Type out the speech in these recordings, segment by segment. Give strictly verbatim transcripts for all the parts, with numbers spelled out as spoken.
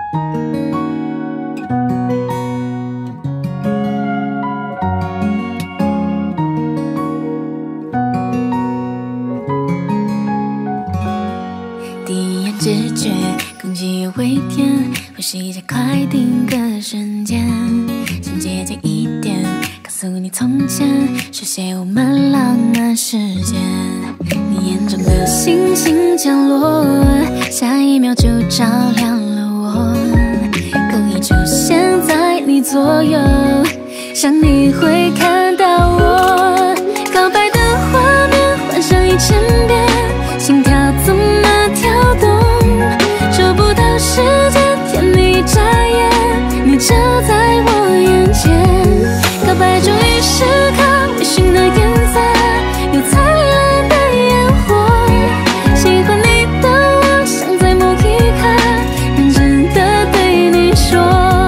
第一眼直觉，空气有微甜，呼吸加快定格瞬间，先接近一点，告诉你从前书写我们浪漫时间。你眼中的星星降落，下一秒就照亮了我，故意出现在你左右，想你会看到我。告白的画面幻想一千遍，心跳怎么跳动，找不到时间，甜蜜眨眼，你就在我眼前。告白终于时刻，微醺的颜色，有灿烂的烟火。喜欢你的我，想在某一刻，认真的对你说。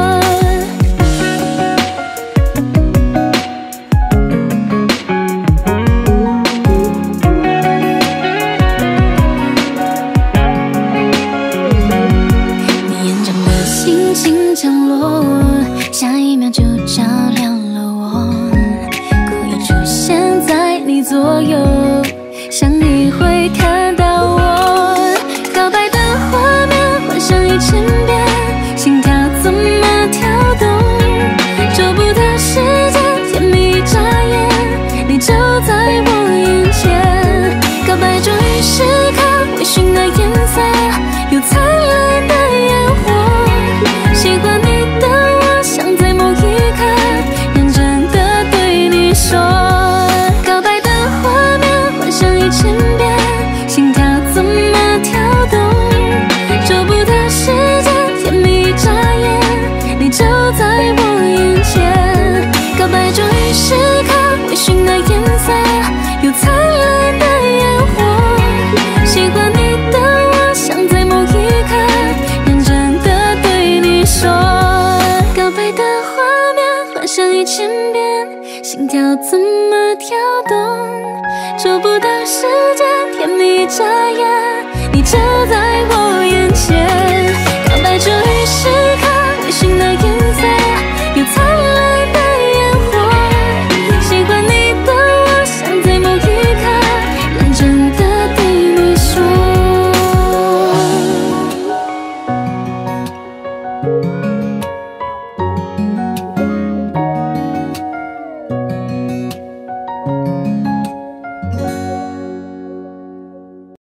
降落，下一秒就照亮了我，故意出现在你左右，想你会看到我。告白的画面幻想一千遍，心跳怎么跳动，找不到时间，甜蜜眨眼，你就在我眼前。告白终于时刻，微醺的颜色，有灿烂的烟火。喜欢你的我，想在某一刻，认真的对你说。告白的画面幻想一千遍，心跳怎么跳动，找不到时间，甜蜜眨眼，你就在我眼前。告白终于时刻，微醺的颜色，有灿烂的烟火。喜欢你的我，想在某一刻，认真的对你说。告白的画面幻想一千遍，心跳怎么跳动，找不到时间，甜蜜眨眼，你就在